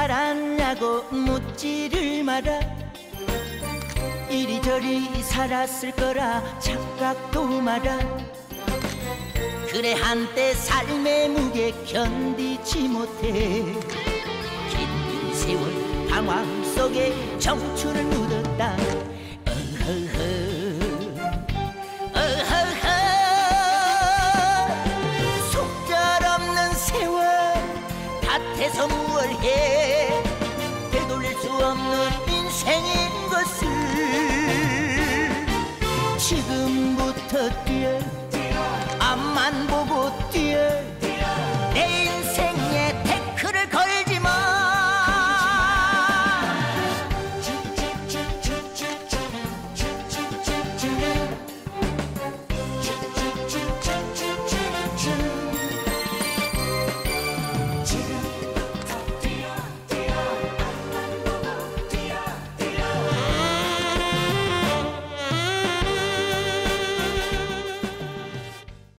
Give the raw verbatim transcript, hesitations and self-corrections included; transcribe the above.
살았냐고 묻지를 마라. 이리저리 살았을 거라 착각도 마라. 그래 한때 삶의 무게 견디지 못해 긴 세월 방황 속에 청춘을 묻었다. 어허허 어허허 속절없는 세월 밭에서 무얼 해. 되돌릴 수 없는 인생인 것을 지금